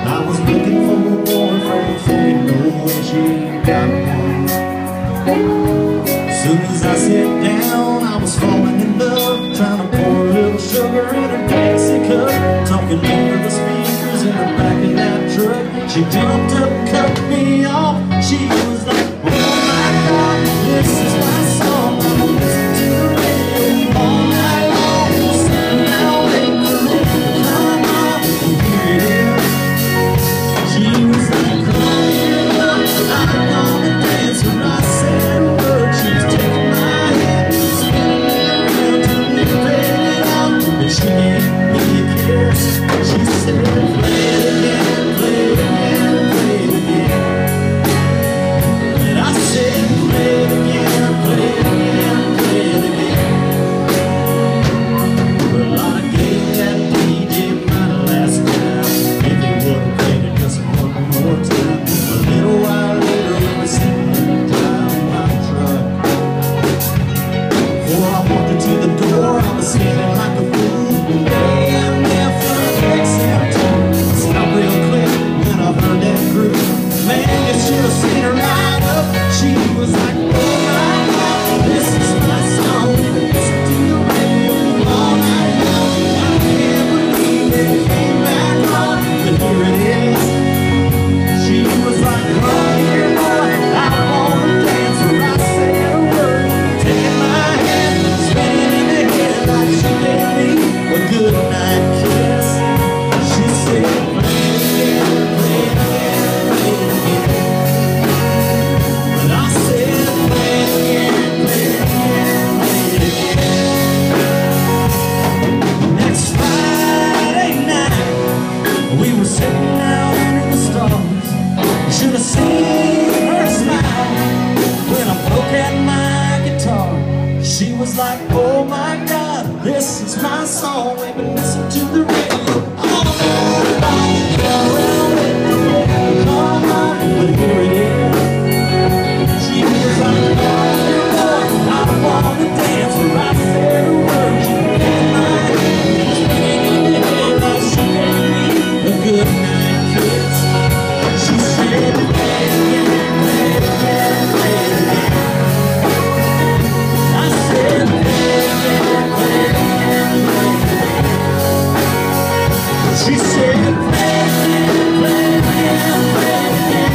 I was looking for a boyfriend, thinking no way she ain't got one. Soon as I sat down, I was falling in love, trying to pour a little sugar in her Dixie cup, talking over the speakers in the back of that truck. She jumped up, cut me off. She was like, oh my God, this is my song. I'm listening to the radio all night long, sitting out waiting for it to come on. Here it is. She was like, come here, look, I'm gonna dance. When I said a word, she was taking my hand, spinning me around till we played it out. And she gave me a kiss. She said, play it again, play it again, play it again. And I said, play it again, play it again, play it again. Well, I gave that DJ my last time. If he would've played it just one more time. A little while later, we were sitting in the drive of my truck. Before I walked into the door, I was standing like a fool. Hey, I'm there for XM2. Stopped real quick when I heard that groove. Man, you should have seen her ride up. She was like, oh my God, this is my song. Listen to the radio all night long. I can't believe it came back on, but here it is. She was like, come here, boy, I wanna dance. When I said a word, taking my hand, spinning in the head like she gave me a good night kiss. She said, play it again, play it again, play it again. But I said, play it again, play it again, play it again. Next Friday night, we were sitting out under the stars. You should have seen her smile when I broke out my guitar. She was like, oh my God, this is my song. We've been listening to the radio all night long. Around it, come on, but here it is. She was like, oh boy, I wanna dance. When I said a word, she gave my hand, spinning in the head like she gave me a good night kiss. She said, play it again, play it again, play it again. I said, play it again, play it again, play it again. She said, play it again, play it again, play it again.